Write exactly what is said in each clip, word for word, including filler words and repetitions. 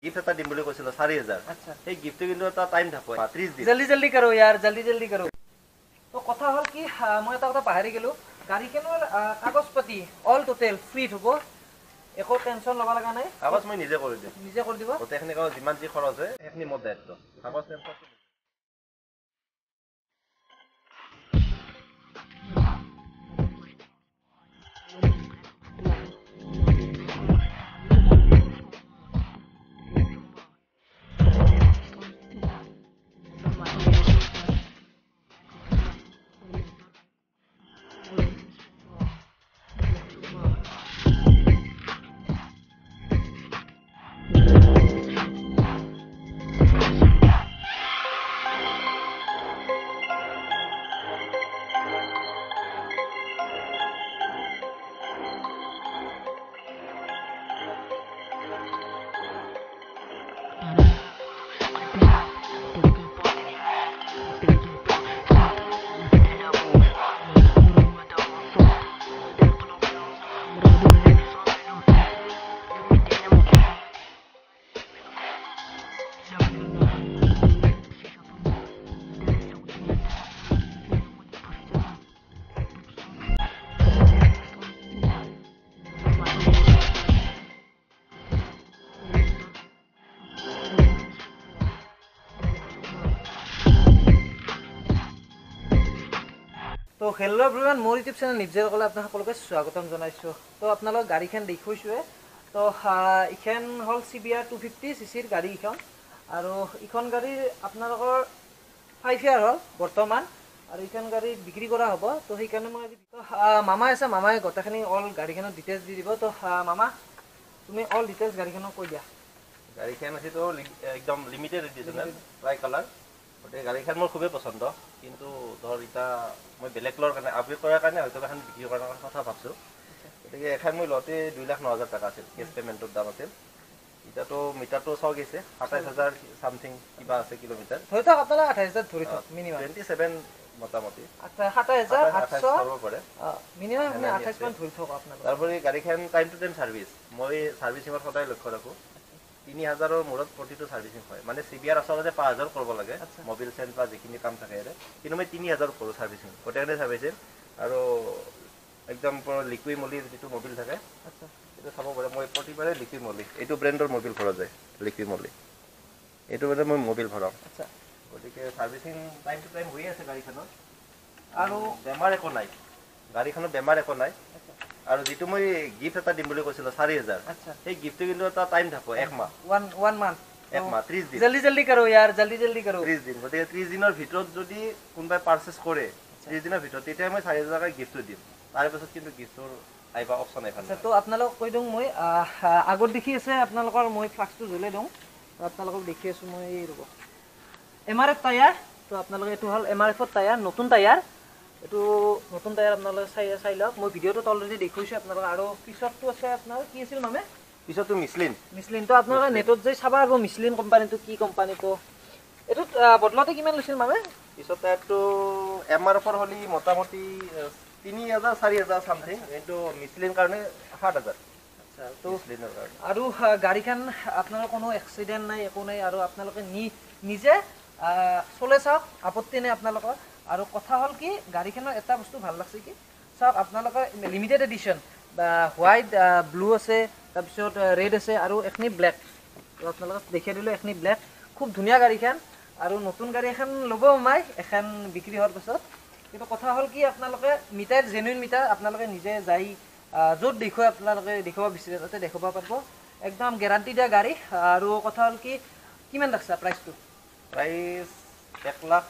Gift এটা দিম বুলি কৈছিল চাৰি হাজাৰ। আচ্ছা এই গিফটটো কিন্তু এটা টাইম থাকে ত্ৰিশ দিন। জলদি জলদি করো यार জলদি জলদি করো। তো কথা হল কি মই এটা কথা পাহৰি গেলো গাড়ীখনৰ কাগজ পাতি অল টোটেল ফ্ৰী হ'ব একো টেনশন লবা লাগা নাই। কাগজ মই নিজে কৰি দিম। নিজে কৰি দিব গোটেইখিনি কাগজ যিমান যি খৰচ হয় সেইখিনি মোৰ দায়িত্ব। কাগজ টেনশন তো হেল্ল' এভৰিৱান মোৰ ইউটিউব চেনেল নিবজেৰ কলে আপোনাক সকলোকে স্বাগতম জনাইছো। তো আপোনালোক গাড়ীখন দেখুৱাইছোৱে। তো ইখন হল চিবিআৰ টু ফিফটি চিচিৰ গাড়ী ইখন আৰু ইখন গাড়ীৰ আপোনালোকৰ ফাইভ ইয়াৰ হ'ল বৰ্তমান আৰু ইখন গাড়ী বিক্ৰী কৰা হ'ব। তো সেইকাৰণে মই আজি মামা আছে মামাই গোটেইখিনি অল গাড়ীখনৰ ডিটেইলছ দি দিব। তো মামা তুমি অল ডিটেইলছ গাড়ীখনৰ কৈ দিয়া। গাড়ীখন আছে তো একদম লিমিটেড এডিশনাল ট্রাই কালার। ওটা গাড়ীখন মোৰ খুবেই পছন্দ কিন্তু ধৰ এটা মই বেলেগ লৰ কাৰণে আপগ্ৰেড কৰাৰ কাৰণে হয়তো এখন বিক্ৰী কৰাৰ কথা ভাবছো। গতিকে এখন মই লতে দুই লাখ ন হাজাৰ টকা আছিল কেছ পেমেন্টৰ দাম আছিল। এটাতো মিটাৰটো চাও গৈছে সাতাইশ হাজাৰ সামথিং কিবা আছে কিলোমিটাৰ হয়তো আপোনালোক আঠাইশ হাজাৰ ধৰি থক মিনিমাম টুৱেণ্টি ছেভেন মোটামুটি সাতাইশ হাজাৰ আঠশ হ'ব পাৰে মিনিমাম আপুনি আঠাইশ মান ধৰি থক আপোনালোক। তারপরে গাড়ীখন টাইম টু টাইম সার্ভিস মই সার্ভিসিংৰ সদায় লক্ষ্য ৰাখো। তিনি হাজাৰৰ মূৰত প্ৰতিটো সাৰ্ভিসিং হয় মানে চিবিআৰ আচলতে পাঁচ হাজাৰ কৰিব লাগে মোবিল চেঞ্জ বা যিখিনি কাম থাকে কিন্তু মই তিনি হাজাৰ কৰোঁ সাৰ্ভিসিং গোটেইখিনি সাৰ্ভিসিং আৰু একদম লিকুইড মলিৰ যিটো মোবিল থাকে আচ্ছা এইটো চাব পাৰে মই প্ৰতিবাৰে লিকুইড মলি এইটো ব্ৰেণ্ডৰ মোবিল ভৰা যায় লিকুইড মলি এইটো মানে মই মোবিল ভৰাও। আচ্ছা গতিকে সাৰ্ভিসিং টাইম টু টাইম হৈ আছে গাড়ীখনৰ আৰু বেমাৰ একো নাই গাড়ীখনৰ বেমাৰ একো নাই। আৰু যেটো মই গিফট এটা দিম বুলি কৈছিল চাৰি হাজাৰ। আচ্ছা এই গিফটটো কিন্তু এটা টাইম থাকে এক মাহ ওয়ান ওয়ান মান্থ এক মাহ ত্ৰিশ দিন। জলদি জলদি করো यार জলদি জলদি করো ত্ৰিশ দিন। গতিকে ত্ৰিশ দিনৰ ভিতৰত যদি কোনোবাই পাৰচেজ কৰে ত্ৰিশ দিনৰ ভিতৰত তেতিয়া মই চাৰি হাজাৰ টকা গিফটটো দিম। তাৰ পিছত কিন্তু গিফটৰ আইবা অপচন আইবা আচ্ছা তো আপোনালোক কৈ দিওঁ মই আগত দেখি আছে আপোনালোকৰ মই ফ্লাক্সটো জ্বলাই দিওঁ। তো আপোনালোকক দেখি আছো মই এই ৰব এমআরএফ টায়াৰ। তো আপোনালোকে এইটো হল এমআরএফৰ টায়াৰ নতুন টায়াৰ এইটো নতুন টায়াৰ আপোনালোকে চাই চাই লওক। মই ভিডিঅ'টোত অলৰেডি দেখুৱাইছোঁ আপোনালোকক আৰু পিছতটো আছে আপোনাৰ কি আছিল মানে পিছতো মিছলিন মিছলিন। তো আপোনালোকে নেটত যাই চাবা আৰু মিছলিন কোম্পানীটো কি কোম্পানী। তো এইটোত বদলাতে কিমান লৈছিল মানে পিছত টায়াৰটো এমআৰএফৰ হলি মোটামুটি তিনি হাজাৰ চাৰি হাজাৰ সামথিং কিন্তু মিছলিন কাৰণে সাত হাজাৰ। আচ্ছা তো মিছলিনৰ কাৰণে আৰু গাড়ীখন আপোনালোকৰ কোনো এক্সিডেণ্ট নাই একো নাই আৰু আপোনালোকে নিজে চলে চাওক আপত্তি নাই আপোনালোকৰ। আৰু কথা হ'ল কি গাড়ীখনৰ এটা বস্তু ভাল লাগছে কি চাওক আপোনালোকৰ লিমিটেড এডিশ্যন বা হোৱাইট ব্লু আছে তাৰপিছত ৰেড আছে আৰু এখনি ব্লেক। তো আপোনালোকক দেখাই দিলোঁ এখনি ব্লেক খুব ধুনীয়া গাড়ীখন আৰু নতুন গাড়ী এখন ল'ব মাই এখন বিক্ৰী হোৱাৰ পাছত। কিন্তু কথা হ'ল কি আপোনালোকে মিটাৰ জেনুইন মিটাৰ আপোনালোকে নিজে যাই য'ত দেখুৱাই আপোনালোকে দেখুৱাব বিচাৰে তাতে দেখুৱাব পাৰিব একদম গেৰাণ্টি দিয়া গাড়ী। আৰু কথা হ'ল কি কিমান লাগছে প্ৰাইচটো প্ৰাইচ এক lakh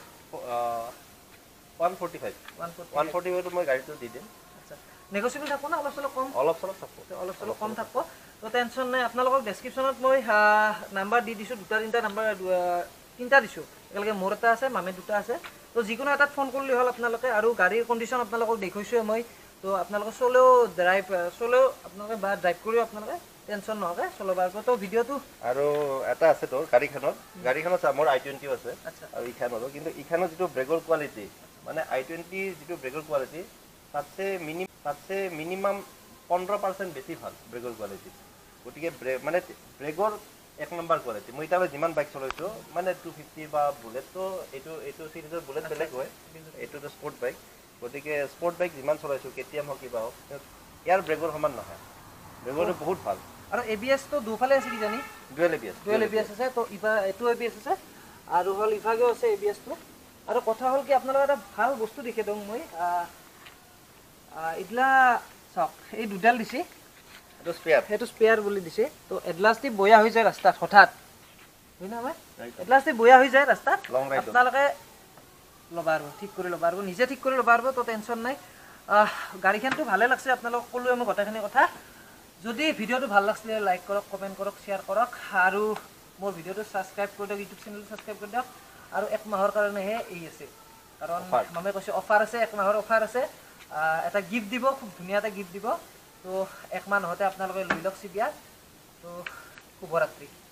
one forty five one forty ফাইভত মই গাড়ীটো দি দিম। আচ্ছা নেগচিয়েবল থাকব না অলপ চলপ কম অলপ চলপ থাকব অলপ চলপ কম থাকব। তো টেনশ্যন নাই আপোনালোকক ডেছক্ৰিপশ্যনত মই নাম্বাৰ দি দিছোঁ দুটা তিনিটা নাম্বাৰ তিনিটা দিছোঁ একেলগে মোৰ এটা আছে মামে দুটা আছে। তো যিকোনো এটাত ফোন কৰিলে হ'ল আপোনালোকে আৰু গাড়ীৰ কণ্ডিশ্যন আপোনালোকক দেখুৱাইছোৱে মই। তো আপোনালোকে চলেও ড্ৰাইভ চলেও আপোনালোকে বা ড্ৰাইভ কৰিও আপোনালোকে টেনশ্যন নহকে চলাব পাৰিব। তো ভিডিঅ'টো আৰু এটা আছে তোৰ গাড়ীখনত গাড়ীখনত মোৰ আই টুৱেণ্টিও আছে আৰু ইখানৰো কিন্তু ইখানৰ যিটো ব্ৰেকৰ কোৱালিটি মানে আই টুৱেণ্টি যিটো ব্ৰেকৰ কোৱালিটি তাতে মিনি তাতে মিনিমাম পোন্ধৰ পাৰ্চেণ্ট বেছি ভাল ব্ৰেকৰ কোৱালিটি। গতিকে মানে ব্ৰেকৰ এক নম্বৰ কোৱালিটি মই এতিয়ালৈ যিমান বাইক চলাইছোঁ মানে টু ফিফটি বা বুলেটটো এইটো এইটো চিৰিজৰ বুলেট বেলেগ হয় এইটোতো স্পৰ্ট বাইক গতিকে স্পৰ্ট বাইক যিমান চলাইছোঁ কে টি এম হওক কিবা হওক ইয়াৰ ব্ৰেকৰ সমান নহয় ব্ৰেকৰটো বহুত ভাল আৰু এ বি এছটো দুফালে আছে কিজানি dual A B S dual A B S আছে তো ইফা এইটো এ বি এছ আছে আৰু হ'ল ইফাগেও আছে এ বি এছটো আৰু কথা হ'ল কি আপোনালোকে এটা ভাল বস্তু দেখে দিওঁ মই এইগিলা চাওক এই দুডাল দিছে এইটো স্পেয়াৰ সেইটো স্পেয়াৰ বুলি দিছে তো এডলাষ্টি বয়া হৈ যায় ৰাস্তাত হঠাৎ হয় না মই এডলাষ্টি বয়া হৈ যায় ৰাস্তাত আপোনালোকে ল'ব পাৰিব ঠিক কৰি ল'ব পাৰিব নিজে ঠিক কৰি ল'ব পাৰিব তো টেনশ্যন নাই গাড়ীখনটো ভালে লাগছে আপোনালোকক ক'লোৱে মই গোটেইখিনি কথা যদি ভিডিঅ'টো ভাল লাগিছিলে লাইক কৰক কমেণ্ট কৰক শ্বেয়াৰ কৰক আৰু মোৰ ভিডিঅ'টো ছাবস্ক্ৰাইব কৰি দিয়ক ইউটিউব চেনেলটো ছাবস্ক্ৰাইব কৰি দিয়ক আৰু এক মাহৰ কাৰণেহে এই আছে কাৰণ মামে কৈছে অফাৰ আছে এক মাহৰ অফাৰ আছে এটা গিফ্ট দিব খুব ধুনীয়া এটা গিফ্ট দিব তো এক মাহ নহওঁতে আপোনালোকে লৈ লওক চিবিয়া তো শুভৰাত্ৰি